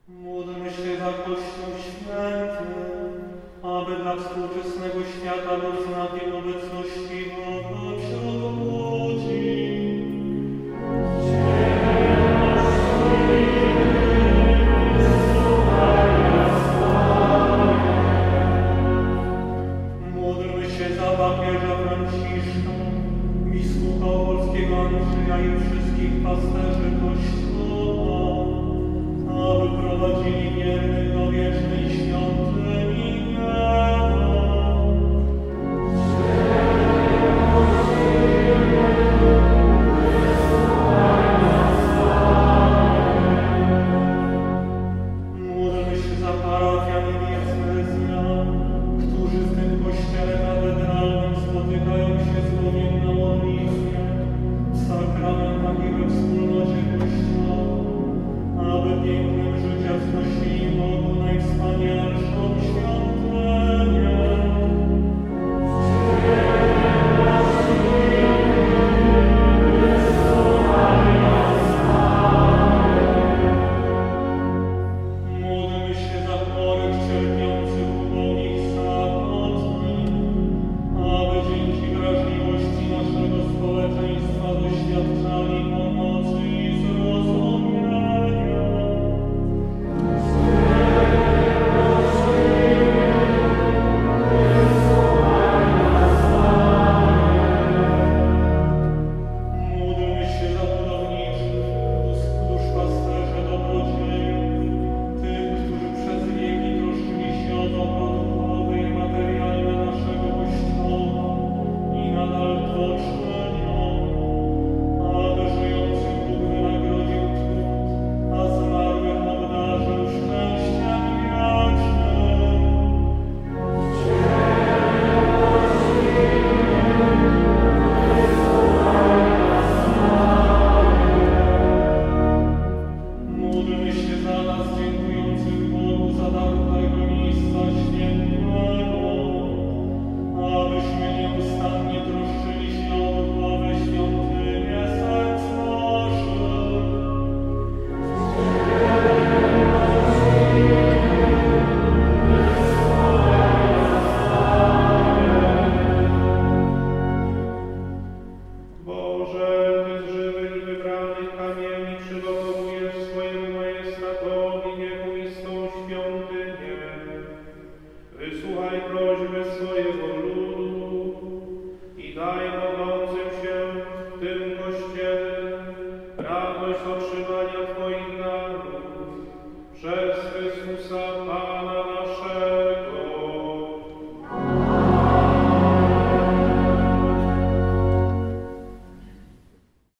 Módlmy się za Kościół Święty, aby dla współczesnego świata był znakiem obecności Boga wśród ludzi. Módlmy się za papieża Franciszka, biskupa polskiego Andrzeja i wszystkich pasterzy Kościoła, aby prowadzili wiernych do wiecznej świątyni nieba. Módlmy się za parafian i diecezjan, którzy w tym kościele katedralnym spotykają się słowiem na modlitwie, w sakramentach i we wspólnocie Kościoła, aby pięknem życia wznosili Bogu najwspanialszą świątynię. Módlmy się za chorych, cierpiących, ubogich, samotnych, aby dzięki wrażliwości naszego społeczeństwa doświadczali pomocy i zrozumienia. Módlmy się za budowniczych, duszpasterzy, dobrodziejów, tych, którzy przez wieki troszczyli się o dobro duchowe i materialne naszego Kościoła i nadal to czynią, aby żyjących Bóg wynagrodził trud, a zmarłych obdarzył szczęściem wiecznym. Módlmy się za nas, dziękujących Bogu za dar tego miejsca świętego, abyśmy nieustannie troszczyli się o duchowe świątynie serc naszych. Boże, Ty z żywych i wybranych kamieni przygotowujesz swojemu majestatowi wiekuistą świątynię. Wysłuchaj prośby swojego ludu i daj modlącym się w tym Kościele radość otrzymania Twoich darów przez Chrystusa Pana